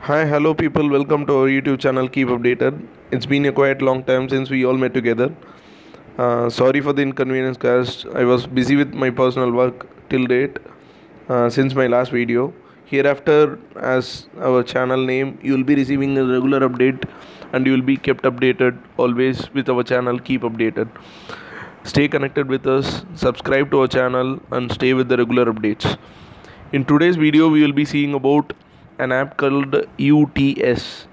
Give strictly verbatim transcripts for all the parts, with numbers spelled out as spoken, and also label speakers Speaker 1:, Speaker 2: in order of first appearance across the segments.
Speaker 1: Hi, hello people, welcome to our YouTube channel Keep Updated. It's been a quite long time since we all met together. Uh, sorry for the inconvenience, guys. I was busy with my personal work till date uh, since my last video. Hereafter, as our channel name, you will be receiving a regular update and you will be kept updated always with our channel Keep Updated. Stay connected with us, subscribe to our channel, and stay with the regular updates. In today's video, we will be seeing about an app called U T S,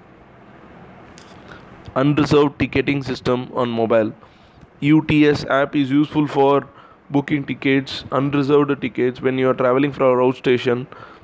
Speaker 1: Unreserved Ticketing System on mobile. U T S app is useful for booking tickets, unreserved tickets when you are traveling from a road station.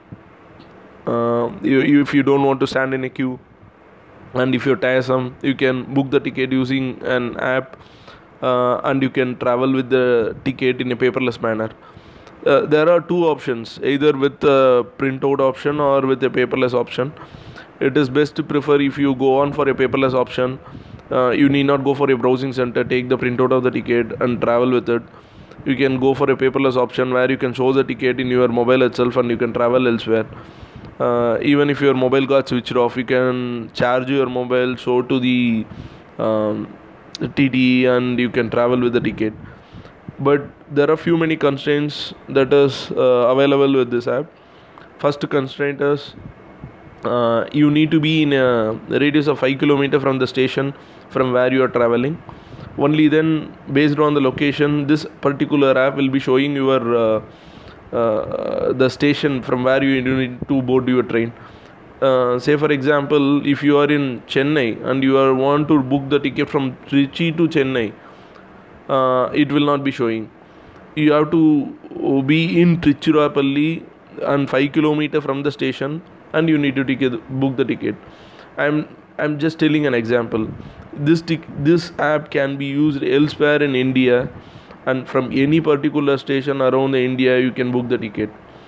Speaker 1: Uh, you, you, if you don't want to stand in a queue, and if you're tiresome, you can book the ticket using an app, uh, and you can travel with the ticket in a paperless manner. Uh, there are two options, either with a printout option or with a paperless option. It is best to prefer if you go on for a paperless option. Uh, you need not go for a browsing center, take the printout of the ticket and travel with it. You can go for a paperless option where you can show the ticket in your mobile itself and you can travel elsewhere. Uh, even if your mobile got switched off, you can charge your mobile, show to the um, T T and you can travel with the ticket. But there are few many constraints that is uh, available with this app. First constraint is uh, you need to be in a radius of five kilometers from the station from where you are traveling. Only then, based on the location, this particular app will be showing your uh, uh, the station from where you need to board your train. Uh, say for example, if you are in Chennai and you are want to book the ticket from Trichy to Chennai, uh, it will not be showing. You have to be in Tiruchirappalli and five kilometers from the station, and you need to ticket, book the ticket. I'm I'm just telling an example. This tic- this app can be used elsewhere in India, and from any particular station around the India you can book the ticket.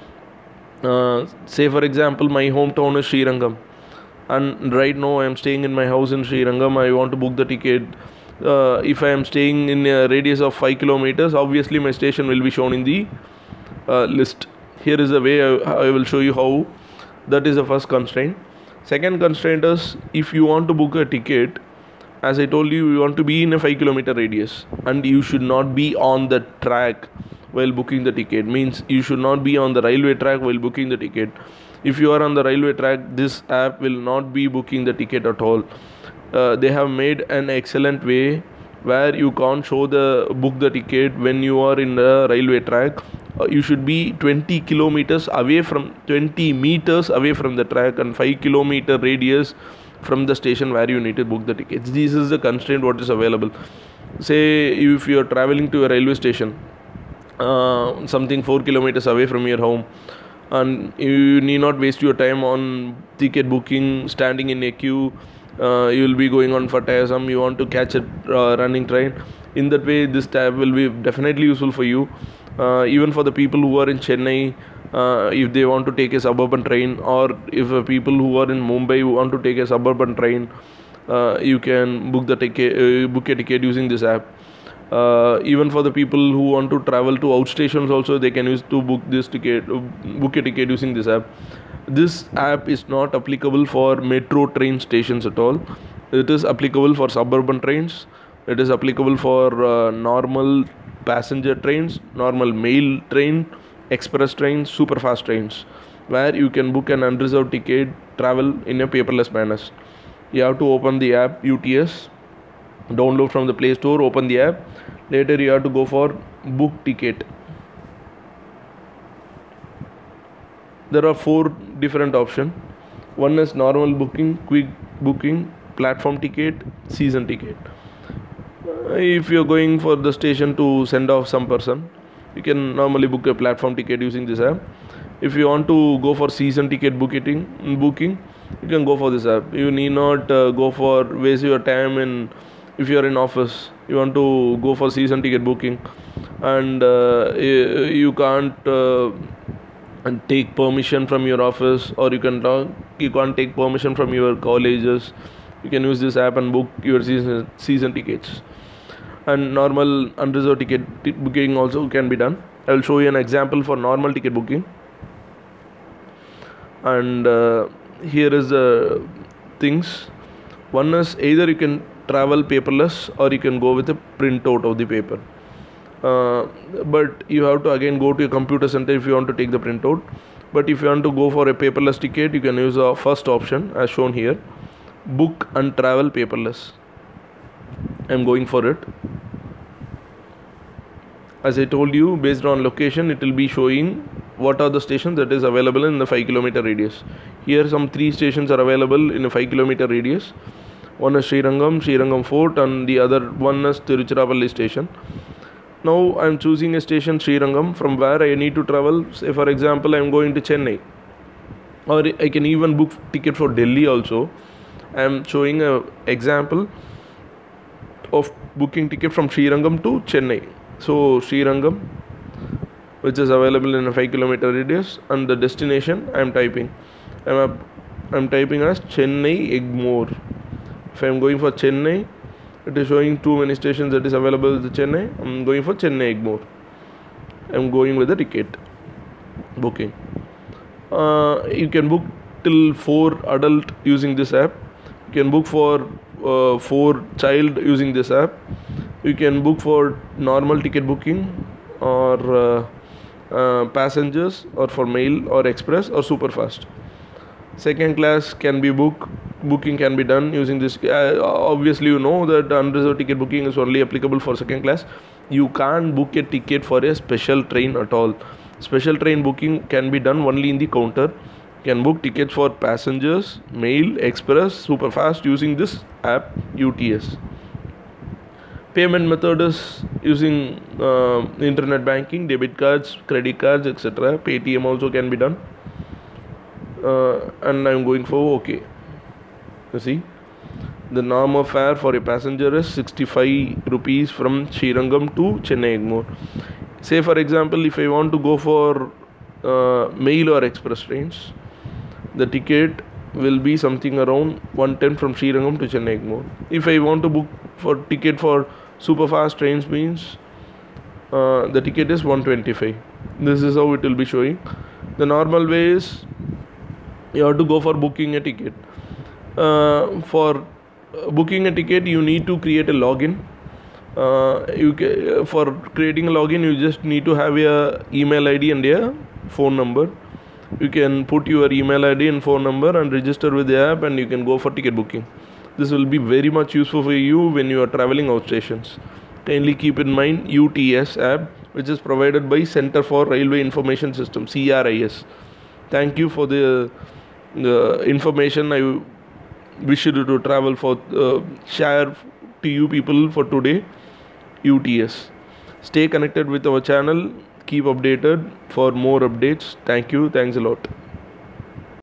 Speaker 1: Uh, say for example, my hometown is Srirangam, and right now I am staying in my house in Srirangam. I want to book the ticket. Uh, if I am staying in a radius of five kilometers, obviously my station will be shown in the uh, list. Here is the way I, I will show you how. That is the first constraint. Second constraint is, if you want to book a ticket, as I told you, you want to be in a five kilometer radius and you should not be on the track while booking the ticket. Means you should not be on the railway track while booking the ticket. If you are on the railway track, this app will not be booking the ticket at all. Uh, they have made an excellent way where you can't show the book the ticket when you are in the railway track. Uh, you should be twenty kilometers away from twenty meters away from the track and five kilometer radius from the station where you need to book the tickets. This is the constraint what is available. Say if you are traveling to a railway station, uh, something four kilometers away from your home, and you need not waste your time on ticket booking, standing in a queue. Uh, you will be going on for tiresome. You want to catch a uh, running train. In that way, this tab will be definitely useful for you. Uh, even for the people who are in Chennai, uh, if they want to take a suburban train, or if uh, people who are in Mumbai who want to take a suburban train, uh, you can book the ticket, uh, book a ticket using this app. Uh, even for the people who want to travel to outstations also, they can use to book this ticket, uh, book a ticket using this app. This app is not applicable for metro train stations at all. It is applicable for suburban trains. It is applicable for uh, normal passenger trains, normal mail train, express trains, super fast trains, where you can book an unreserved ticket, travel in a paperless manner. You have to open the app U T S, download from the Play Store, open the app. Later you have to go for book ticket. There are four different options. One is normal booking, quick booking, platform ticket, season ticket. Uh, if you are going for the station to send off some person, you can normally book a platform ticket using this app. If you want to go for season ticket booking, booking, you can go for this app. You need not uh, go for waste your time in. If you are in office, you want to go for season ticket booking, and uh, you, you can't. Uh, and take permission from your office, or you can talk, you can't take permission from your colleges, you can use this app and book your season, season tickets. And normal unreserved ticket t- booking also can be done. I will show you an example for normal ticket booking. And uh, here is the things. One is either you can travel paperless or you can go with a printout of the paper. Uh, but you have to again go to a computer center if you want to take the printout. But if you want to go for a paperless ticket, you can use the first option as shown here, book and travel paperless. I'm going for it. As I told you, based on location, it will be showing what are the stations that is available in the five kilometer radius. Here some three stations are available in a five kilometer radius. One is Srirangam, Srirangam Fort, and the other one is Tiruchirappalli station. Now I am choosing a station Srirangam from where I need to travel. Say for example, I am going to Chennai, or I can even book ticket for Delhi also. I am showing a example of booking ticket from Srirangam to Chennai. So Srirangam, which is available in a five kilometer radius, and the destination I am typing. I am I am typing as Chennai Egmore. If I am going for Chennai, it is showing too many stations that is available in Chennai. I am going for Chennai Egmore. I am going with the ticket booking. Uh, you can book till four adult using this app. You can book for uh, four child using this app. You can book for normal ticket booking, or uh, uh, passengers, or for mail or express or super fast. Second class can be book booking can be done using this. Uh, obviously you know that unreserved ticket booking is only applicable for second class. You can't book a ticket for a special train at all. Special train booking can be done only in the counter. You can book tickets for passengers, mail, express, super fast using this app U T S. Payment method is using uh, internet banking, debit cards, credit cards, et cetera. Paytm also can be done. Uh, and I'm going for OK. You see, the normal fare for a passenger is sixty-five rupees from Srirangam to Chennai Egmore. Say for example, if I want to go for uh, mail or express trains, the ticket will be something around one ten from Srirangam to Chennai Egmore. If I want to book for ticket for super fast trains, means uh, the ticket is one twenty-five. This is how it will be showing. The normal way is you have to go for booking a ticket. Uh, for uh, booking a ticket, you need to create a login. Uh, you ca- for creating a login, you just need to have your email I D and your phone number. You can put your email I D and phone number and register with the app, and you can go for ticket booking. This will be very much useful for you when you are traveling out stations. Kindly keep in mind U T S app, which is provided by Center for Railway Information System, C R I S. Thank you for the, the information I wish you to travel for, uh, share to you people for today. U T S. Stay connected with our channel. Keep updated for more updates. Thank you. Thanks a lot.